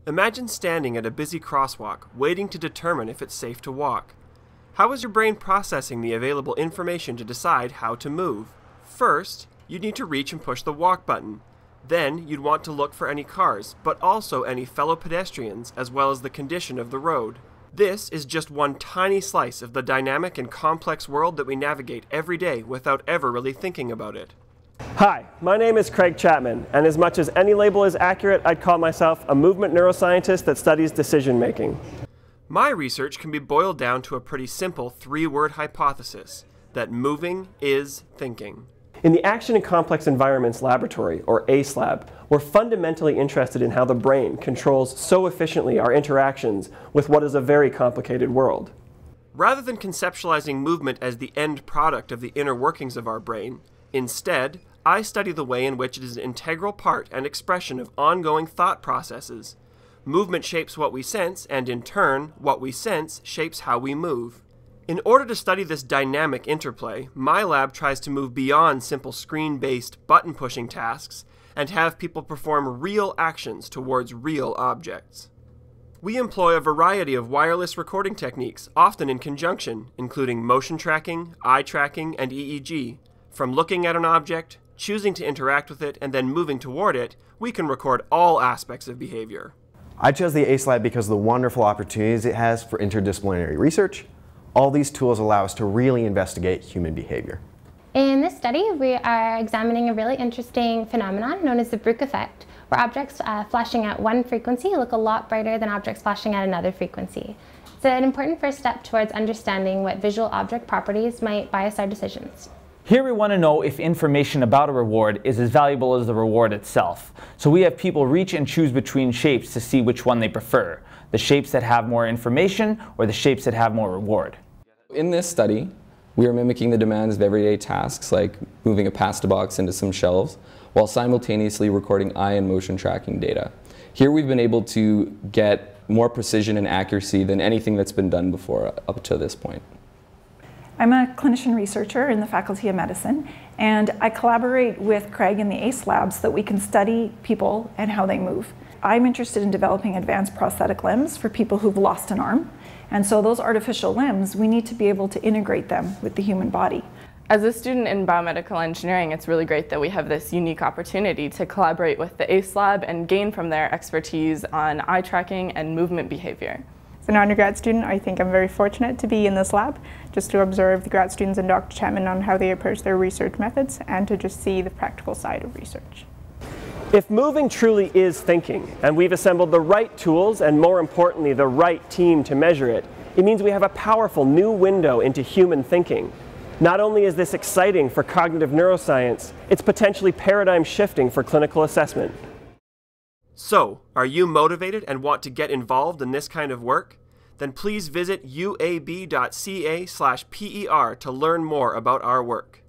Imagine standing at a busy crosswalk, waiting to determine if it's safe to walk. How is your brain processing the available information to decide how to move? First, you'd need to reach and push the walk button. Then, you'd want to look for any cars, but also any fellow pedestrians, as well as the condition of the road. This is just one tiny slice of the dynamic and complex world that we navigate every day without ever really thinking about it. Hi, my name is Craig Chapman, and as much as any label is accurate, I'd call myself a movement neuroscientist that studies decision making. My research can be boiled down to a pretty simple three-word hypothesis, that moving is thinking. In the Action in Complex Environments Laboratory, or ACELab, we're fundamentally interested in how the brain controls so efficiently our interactions with what is a very complicated world. Rather than conceptualizing movement as the end product of the inner workings of our brain, instead, I study the way in which it is an integral part and expression of ongoing thought processes. Movement shapes what we sense, and in turn, what we sense shapes how we move. In order to study this dynamic interplay, my lab tries to move beyond simple screen-based, button-pushing tasks and have people perform real actions towards real objects. We employ a variety of wireless recording techniques, often in conjunction, including motion tracking, eye tracking, and EEG. From looking at an object, choosing to interact with it, and then moving toward it, we can record all aspects of behavior. I chose the ACELab because of the wonderful opportunities it has for interdisciplinary research. All these tools allow us to really investigate human behavior. In this study, we are examining a really interesting phenomenon known as the Brooke effect, where objects flashing at one frequency look a lot brighter than objects flashing at another frequency. It's an important first step towards understanding what visual object properties might bias our decisions. Here we want to know if information about a reward is as valuable as the reward itself. So we have people reach and choose between shapes to see which one they prefer. The shapes that have more information or the shapes that have more reward. In this study, we are mimicking the demands of everyday tasks like moving a pasta box into some shelves, while simultaneously recording eye and motion tracking data. Here we've been able to get more precision and accuracy than anything that's been done before up to this point. I'm a clinician researcher in the Faculty of Medicine, and I collaborate with Craig in the ACELab so that we can study people and how they move. I'm interested in developing advanced prosthetic limbs for people who've lost an arm, and so those artificial limbs, we need to be able to integrate them with the human body. As a student in biomedical engineering, it's really great that we have this unique opportunity to collaborate with the ACELab and gain from their expertise on eye tracking and movement behavior. As an undergrad student, I think I'm very fortunate to be in this lab, just to observe the grad students and Dr. Chapman on how they approach their research methods and to just see the practical side of research. If moving truly is thinking, and we've assembled the right tools and more importantly the right team to measure it, it means we have a powerful new window into human thinking. Not only is this exciting for cognitive neuroscience, it's potentially paradigm shifting for clinical assessment. So, are you motivated and want to get involved in this kind of work? Then please visit uab.ca/per to learn more about our work.